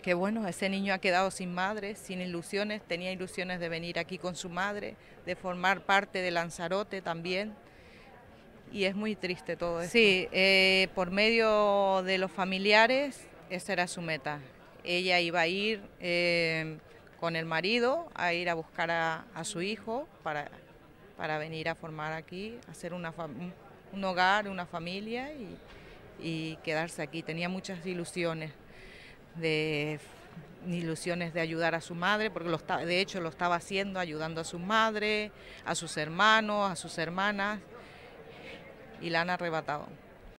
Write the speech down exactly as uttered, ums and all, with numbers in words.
que bueno, ese niño ha quedado sin madre, sin ilusiones, tenía ilusiones de venir aquí con su madre, de formar parte de Lanzarote también, y es muy triste todo esto. Sí, eh, por medio de los familiares, esa era su meta. Ella iba a ir eh, con el marido a ir a buscar a, a su hijo para, para venir a formar aquí, hacer una un, un hogar, una familia y, y quedarse aquí. Tenía muchas ilusiones de ilusiones de ayudar a su madre, porque lo está, de hecho lo estaba haciendo, ayudando a su madre, a sus hermanos, a sus hermanas, y la han arrebatado.